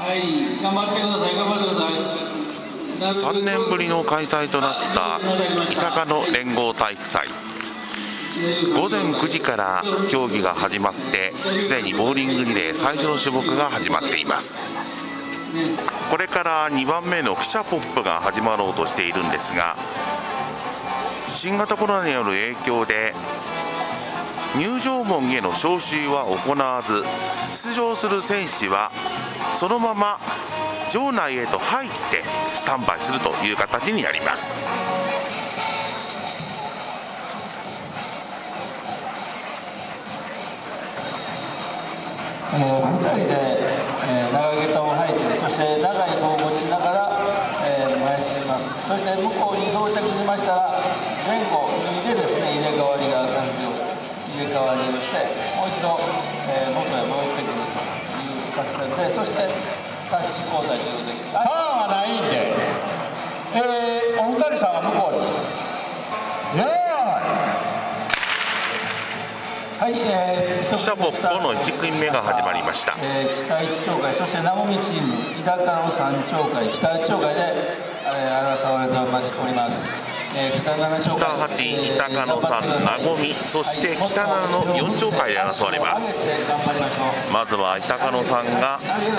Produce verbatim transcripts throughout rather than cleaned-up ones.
はい頑張ってください頑張ってください。 さんねんぶりの開催となった北鹿野連合体育祭、午前くじから競技が始まって、すでにボーリングリレー最初の種目が始まっています。これからにばんめの汽車ポップが始まろうとしているんですが、新型コロナによる影響で入場門への招集は行わず、出場する選手はそのまま場内へと入ってスタンバイするという形になります。 えー、ふたりで、えー、長下駄を履いて、そして長い棒を持ちながら、えー、前進みます。そして向こうに到着しましたら、前後右でですね、入れ替わりがさんじょう入れ替わりをして、もう一度、えー、元へ戻ってくるという作戦で、そしてタッチ交代ということで、ターンはないんで、えー、お二人さんは向こうに。よーいはい、えー、 汽車ポップのいち組目が始まりました。 えー、北一町会、そしてなごみチーム、日高の三町会、北一町会で、えー、争われております。えー、北七町会、 北八、日高の三、なごみ、そして北七のよん町会で争われます。まずは日高の三が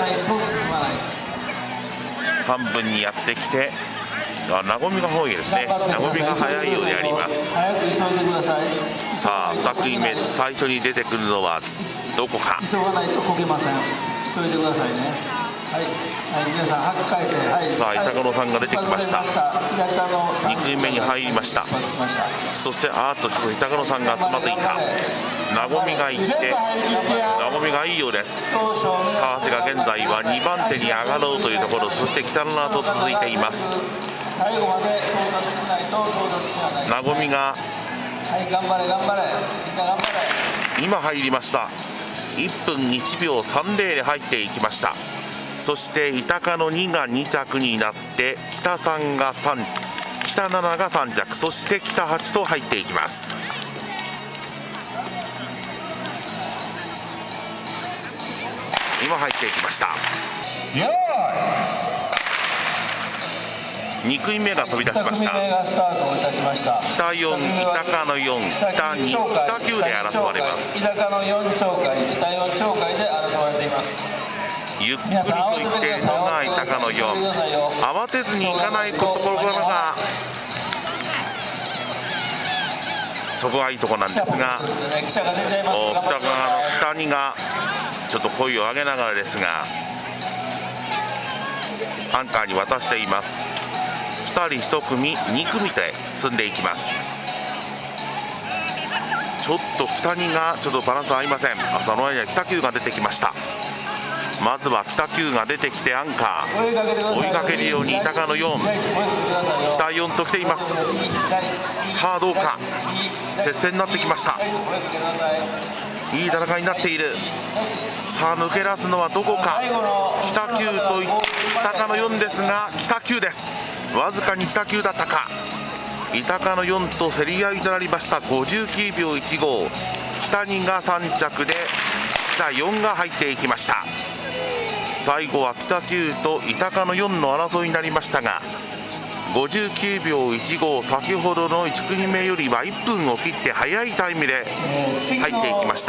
半分にやってきて、なごみが多いですね。なごみが早いようであります。 早く急いでください。 さあ、に組目、最初に出てくるのはどこか。 急がないとこけません。急いでくださいね。はい、はい、皆さん、はっかいて、はい、 さあ、板野さんが出てきました。に組目に入りました。そして、あーっと、板野さんがつまずいた。なごみがいって、なごみがいいようです。さあ、手が現在はにばん手に上がろうというところ、そして北野と続いています。 最後まで到達しないと到達しない。 なごみが、 はい、頑張れ、頑張れ、みんな頑張れ。 今入りました。いっぷんいちびょうさんじゅうで入っていきました。そして板鹿のにがに着になって、北さんがさん、北なながさん着、そして北はちと入っていきます。今入っていきました。に組目が飛び出しました。 に組目がスタートをいたしました。 北よん、板鹿のよん、北に、北きゅうで争われます。 日高のよん町会、北よん町会で争われています。 ゆっくりといっているのが板鹿のよん。慌てずにいかないところがそこはいいところなんですが、お北側の北にがちょっと声を上げながらですが、アンカーに渡しています。ふたりいち組、に組で進んでいきます。ちょっと北にがちょっとバランス合いません。その間に北きゅうが出てきました。まずは北きゅうが出てきてアンカー追いかけるように板鹿のよん、北よんと来ています。さあどうか、接戦になってきました。いい戦いになっている。さあ抜け出すのはどこか。北きゅうと板鹿のよんですが、北きゅうです。わずかに北きゅうだったか。板鹿のよんと競り合いとなりました。ごじゅうきゅうびょういちご、北にがさん着で北よんが入っていきました。最後は北きゅうと板鹿のよんの争いになりましたが、ごじゅうきゅうびょういちご、先ほどのいち組目よりはいっぷんを切って早いタイムで入っていきました。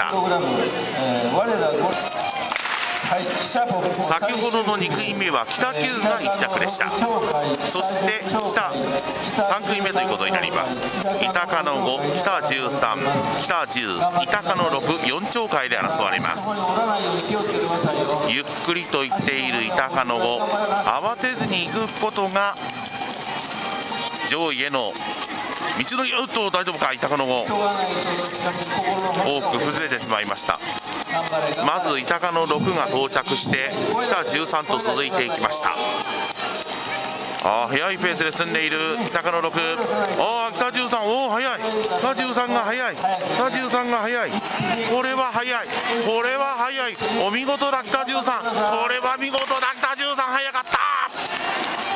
先ほどのに組目は北きゅうがいっ着でした。そして北さん組目ということになります。板鹿のご、北じゅうさん、北じゅう、板鹿のろく、よん町会で争われます。ゆっくりと言っている板鹿のご、慌てずに行くことが上位への道のり。おっと大丈夫か、板鹿のご大きく崩れてしまいました。まず板鹿のろくが到着して北じゅうさんと続いていきました。あ速いペースで進んでいる板鹿のろく、あ北じゅうさん、おお速い、北じゅうさんが速い、北じゅうさんが速い、これは速い、これは速い、お見事だ北じゅうさん、これは見事だ北じゅうさん、速かった。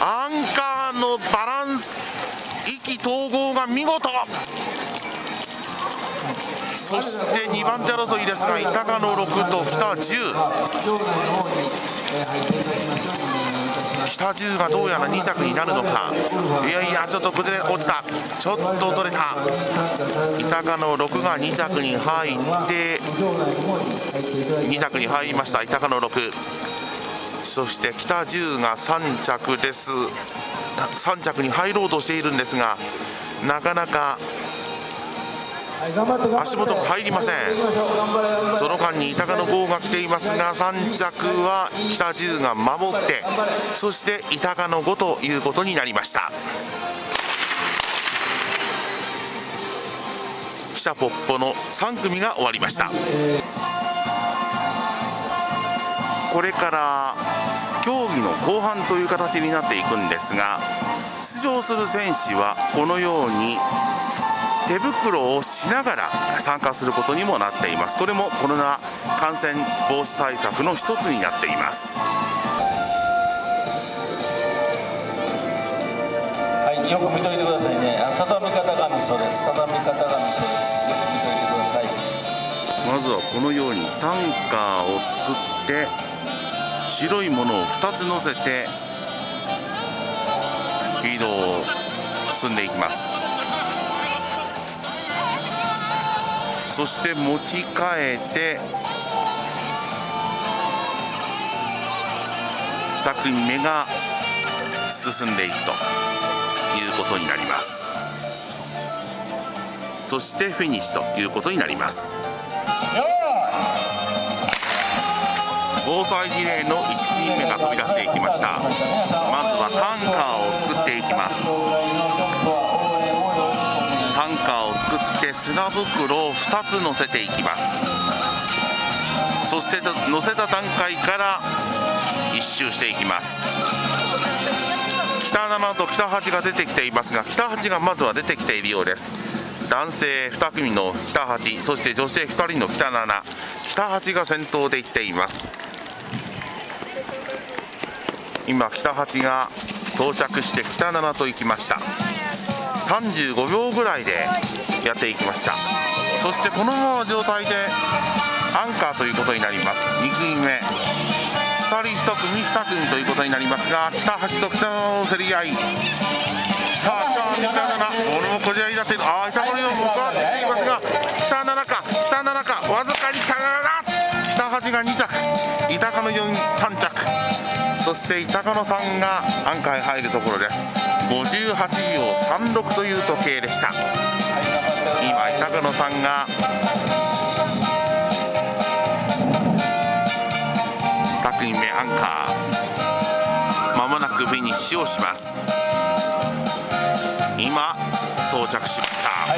アンカーのバランス、意気投合が見事。そしてにばん手争いですが、板鹿のろくと北じゅう、 北じゅうがどうやらに着になるのか。いやいや、ちょっと崩れ落ちた。ちょっと取れた。井高のろくがに着に入ってに着に入りました。井高のろく。そして北じゅうがさん着です。さん着に入ろうとしているんですが、なかなか足元が入りません。その間に井高のごが来ていますが、さん着は北じゅうが守って、そして井高のごということになりました。北ポッポのさん組が終わりました。これから競技の後半という形になっていくんですが、出場する選手はこのように手袋をしながら参加することにもなっています。これもコロナ感染防止対策の一つになっています。 はい、よく見といてくださいね。あの畳み方がミソです。畳み方がミソです。よく見といてください。 まずはこのようにタンカーを作って白いものをふたつ乗せてフィードを進んでいきます。そして持ち替えてに組目が進んでいくということになります。そしてフィニッシュということになります。防災リレーのいち組目が飛び出していきました。まずはタンカーを作っていきます。タンカーを作って砂袋をふたつ乗せていきます。そして乗せた段階から一周していきます。北ななと北はちが出てきていますが、北はちがまずは出てきているようです。男性に組の北はち、そして女性ふたりの北なな、北はちが先頭で行っています。今北はちが到着して北ななと行きました。さんじゅうごびょうぐらいでやっていきました。そしてこのままの状態でアンカーということになります。に組目ふたりいち組に組ということになりますが、北はちと北ななの競り合い。北はちは北なな、これもこじらいになっている。ああ、北これを僕は出ていますが、北ななか北ななか、わずかに北ななだ。北はちがに着、井高のよん、さん着、そして井高のさんがアンカーへ入るところです。ごじゅうはちびょうさんろくという時計でした。今井高のさんがに組目アンカー、まもなくフィニッシュをします。今到着しました。はい、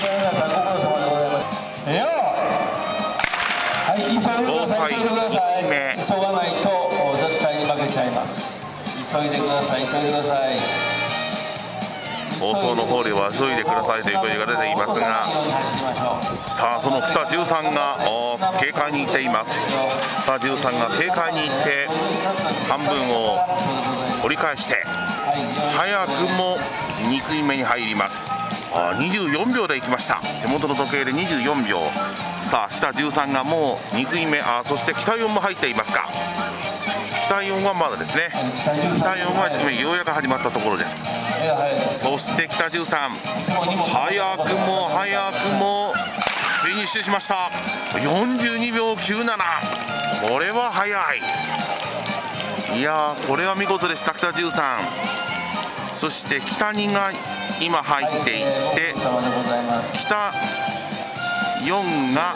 防災いち組目、 急がないと絶対に負けちゃいます。急いでください、急いでください。 放送の方では急いでくださいという声が出ていますが、さあその北じゅうさんが警戒に行っています。北じゅうさんが警戒に行って半分を折り返して早くもに組目に入ります。あにじゅうよんびょうで行きました。手元の時計でにじゅうよんびょう。さあ北じゅうさんがもうに組目、あそして北よんも入っていますか。北よんはまだですね。北よんはいち組目ようやく始まったところです。そして北じゅうさん、早くも早くもフィニッシュしました。よんじゅうにびょうきゅうなな、これは早い。いやー、これは見事でした。北じゅうさん、そして北にが今入っていって北よんが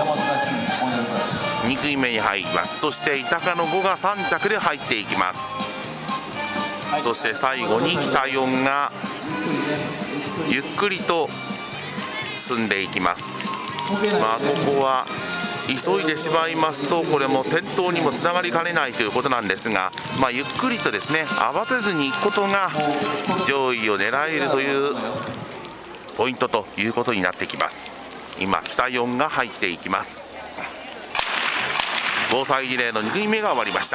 に組目に入ります。そして井高のごがさん着で入っていきます。そして最後に北よんがゆっくりと進んでいきます。まあここは急いでしまいますとこれも転倒にもつながりかねないということなんですが、まあ、ゆっくりとですね慌てずに行くことが上位を狙えるというポイントということになってきます。今北よんが入っていきます。防災リレーのに組目が終わりました。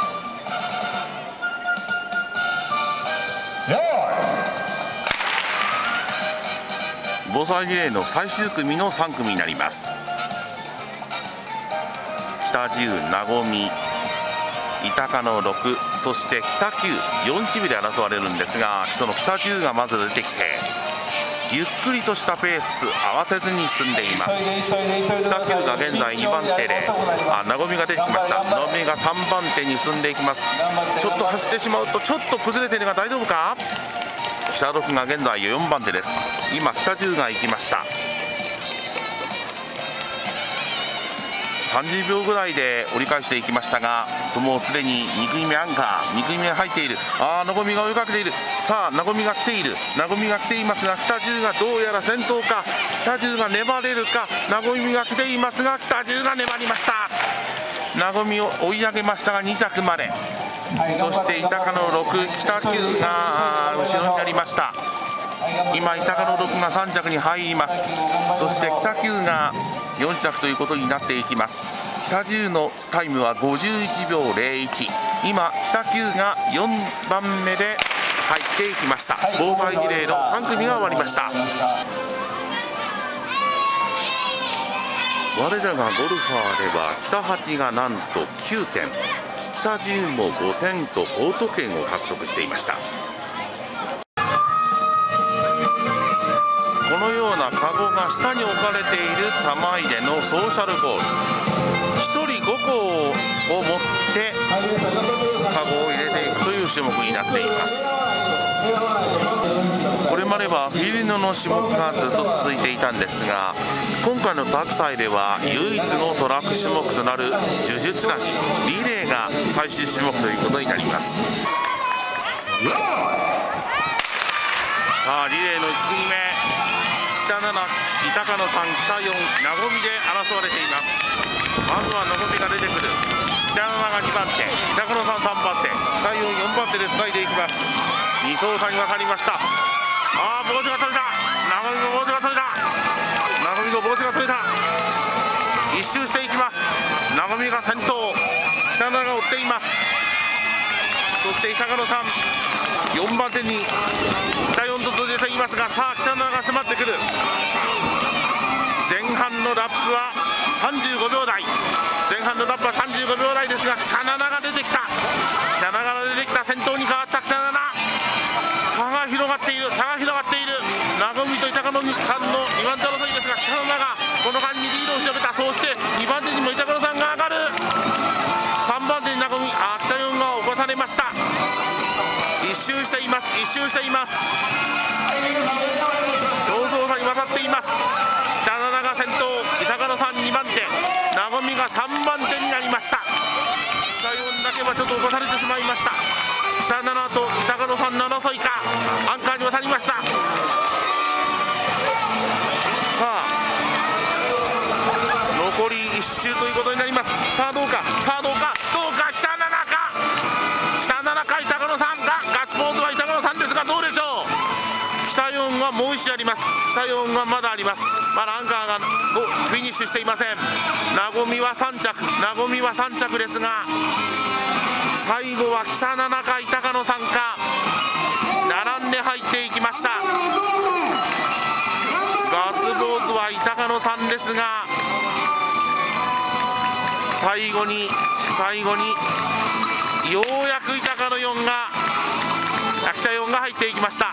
防災リレーの最終組のさん組になります。北じゅうなごみ板鹿のろく、そして北きゅう、よんチームで争われるんですが、その北じゅうがまず出てきてゆっくりとしたペース、慌てずに進んでいます。北きゅうが現在にばんてで、あ、なごみが出てきました。なごみがさんばんてに進んでいきます。ちょっと走ってしまうとちょっと崩れているが大丈夫か。北ろくが現在よんばんてです。今北じゅうが行きました。さんじゅうびょうぐらいで折り返していきましたが、もうすでにに組目アンカー、に組目入っている。ああ、なごみが追いかけている。さあ、なごみが来ている。なごみが来ていますが、北じゅうがどうやら先頭か。北じゅうが粘れるか。なごみが来ていますが、北じゅうが粘りました。なごみを追い上げましたがに着まで。そして板鹿のろく、北きゅうが後ろになりました。今板鹿のろくがさん着に入ります。そして北きゅうがよん着ということになっていきます。北じゅうのタイムはごじゅういちびょうぜろいち。今北きゅうがよんばんめで入っていきました。防災リレーのさん組が終わりました。我らがゴルファーでは北はちがなんときゅうてん、北じゅうもごてんと高得点を獲得していました。このようなカゴが下に置かれている玉入れのソーシャルボール、ひとりごこを持ってカゴを入れていくという種目になっています。これまではフィールドの種目がずっと続いていたんですが、今回のタクサイでは唯一のトラック種目となる呪術つなぎリレーが最終種目ということになります。さあ、リレーのいち組目、北なな、板鹿のさん、北よん、なごみで争われています。まずはなごみが出てくる。北なながにばんて、板鹿のさん、さんばんて、北よん、よんばんてでつないでいきます。に走差に分かりました。ああ、帽子が取れた。なごみの帽子が取れた。なごみの帽子が取れた。一周していきます。なごみが先頭、北ななが追っています。そして板鹿のさん、よんばんてに北よんと続いていますが、さあ北ななが迫ってくる。前半のラップはさんじゅうごびょうだい、前半のラップはさんじゅうごびょうだいですが、北ななが出てきた。北ななが出てきた。先頭に変わった北なな。差が広がっている、差が広がっている。なごみと板鹿のさんのにばんて争いですが、北なながこの間にリードを広げた。そしてにばんてにも板鹿のさんが上がる。さんばんてになごみ、あ北よんが起こされました。一周しています、一周しています。競争差に渡っています。北ななが先頭、板鹿のさんにばんて、なごみがさんばんてになりました。北よんだけはちょっと起こされてしまいました。北ななと板鹿のさんの争いか、アンカーに渡りました。さあ残りいっ周ということになります。さあどうか、さあどうか、どうか、北ななか、北ななか板鹿のさんか、ガッツポーズは板鹿のさんですが、どうでしょう。北よんはもういっ周あります。北よんはまだあります。まだアンカーがフィニッシュしていません。なごみはさん着、なごみはさん着ですが、最後は北ななか板鹿のさんか、並んで入っていきました。ガッツポーズは板鹿のさんですが、最後に最後にようやく板鹿のよんが、北よんが入っていきました。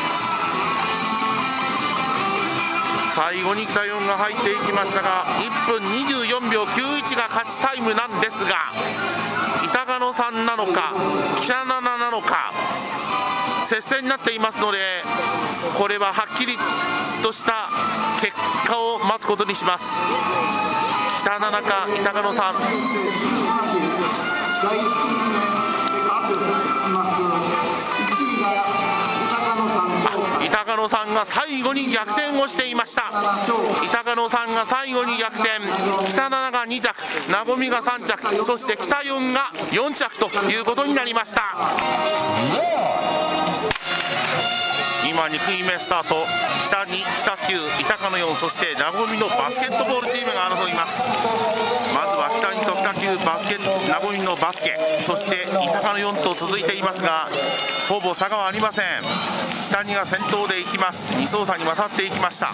最後に北よんが入っていきましたが、いっぷんにじゅうよんびょうきゅういちが勝ちタイムなんですが、板鹿のさんなのか北なななのか接戦になっていますので、これははっきりとした結果を待つことにします。北ななか板鹿のさん。板鹿のさんが最後に逆転をしていました。板鹿のさんが最後に逆転、北なながに着、なごみがさん着、そして北よんがよん着ということになりました。今に組目スタート、北に北きゅう、板鹿のよん、そしてなごみのバスケットボールチームが争います。まずは北にと北きゅう、バスケなごみのバスケ、そして板鹿のよんと続いていますが、ほぼ差がありません。北にが先頭で行きます。に走差に渡っていきました。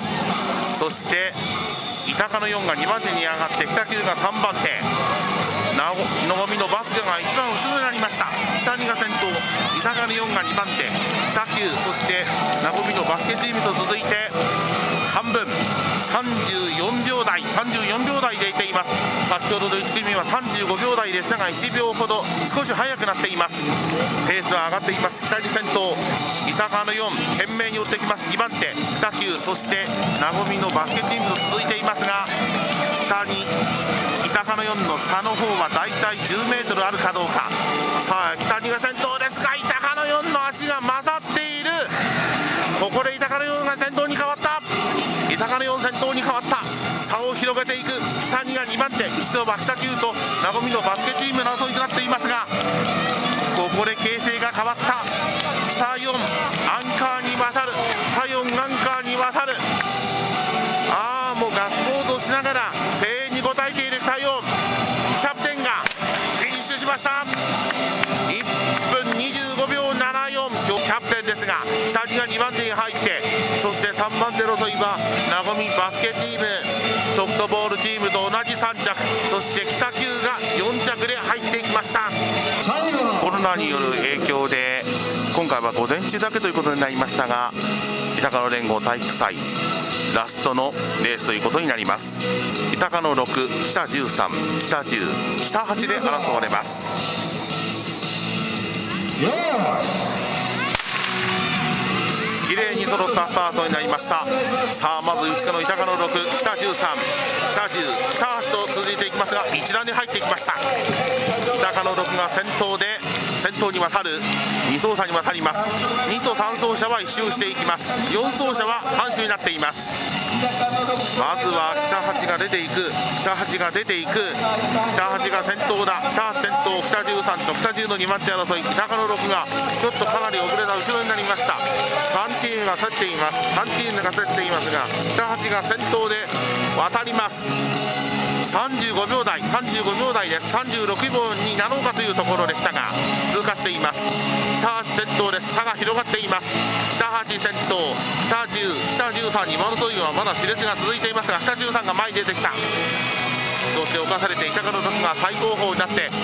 そして板鹿のよんがにばんてに上がって、北きゅうがさんばんて、 なごみのバスケが一番後ろになりました。北にが先頭、板金よんがにばん手、北九、そしてなごみのバスケチームと続いて半分さんじゅうよんびょう台さんじゅうよんびょう台でいています。先ほどのいち組はさんじゅうごびょう台でしたがいちびょうほど少し速くなっています。ペースは上がっています。北に先頭、板金よん懸命に追ってきます。にばん手北九、そしてなごみのバスケチームと続いていますが、北に板金よんの差の方はだいたいじゅうメートルあるかどうか。さあ北にが先頭ですが、板金よんの足が混ざっている。ここで板金よんが先頭に変わった。板金よん先頭に変わった。差を広げていく。北にがにばん手、一度は北九となごみのバスケチームの争いとなっていますが、ここで形勢が変わった。北よんアンカーに渡る、北よんアンカーに渡る。ああもうガッツポーズをしながら声援に応えている北よん、キャプテンがフィニッシュしました。いっぷんにじゅうごびょうななよん、今日キャプテンですが北にがにばん手に入って、そしてさんばん手の争いはなごみバスケチーム、ソフトボールチームと同じさん着、そして北九がよん着で入っていきました。コロナによる影響で今回は午前中だけということになりましたが、板金連合体育祭ラストのレースということになります。板金ろく、北じゅうさん、北じゅう、北はちで争われます。綺麗に揃ったスタートになりました。さあまず内側の板金ろく、北じゅうさん、北じゅう、北はちと続いていきますが、一覧に入っていきました。板金ろくが先頭で先頭に渡る、に走者に渡ります。にとさん走者は一周していきます。よん走者は半周になっています。まずは北はちが出ていく、北はちが出ていく、北はちが先頭だ。北はち先頭、北じゅうさんと北じゅうのにばん手争い、板金ろくがちょっとかなり遅れた後ろになりました。さんチームが競っています。さんチームが競っていますが、北はちが先頭で渡ります。さんじゅうごびょう台、さんじゅうごびょう台です。さんじゅうろくびょうになろうかというところでしたが通過しています。北はち先頭です。差が広がっています。北はち先頭、北じゅう、北じゅうさんに今のというのはまだ熾烈が続いていますが、北じゅうさんが前に出てきた。そして侵されて板金ろくが最後方になって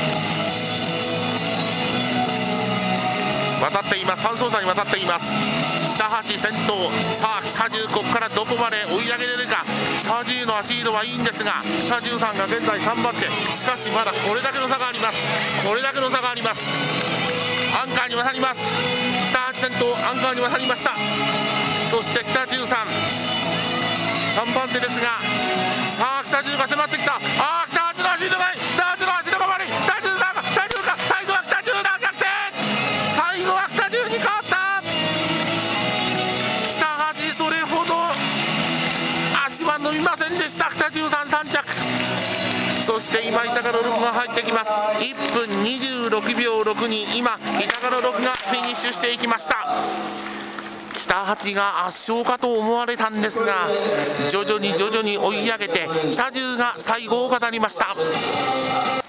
渡っています。さん走者に渡っています。北はち先頭、さあ北じゅうここからどこまで追い上げれるか。北じゅうの足色はいいんですが、北じゅうさんが現在さんばん手、しかしまだこれだけの差があります。これだけの差があります。アンカーに渡ります。北はち先頭、アンカーに渡りました。そして北じゅうさん、さんばん手ですが、さあ北じゅうが迫ってきた。ああ北はちの足色がいい、北はちの足色が悪い。北じゅうさんが、北じゅうが最後は北じゅうだ、逆転。最後は北じゅうに変わった。北はちそれほど足は伸びませんでした。北じゅうさん、さん着。そして今板金ろくが入ってきます。いっぷんにじゅうろくびょうろくに今板金ろくがフィニッシュしていきました。北はちが圧勝かと思われたんですが、徐々に徐々に追い上げて北じゅうが最後を語りました。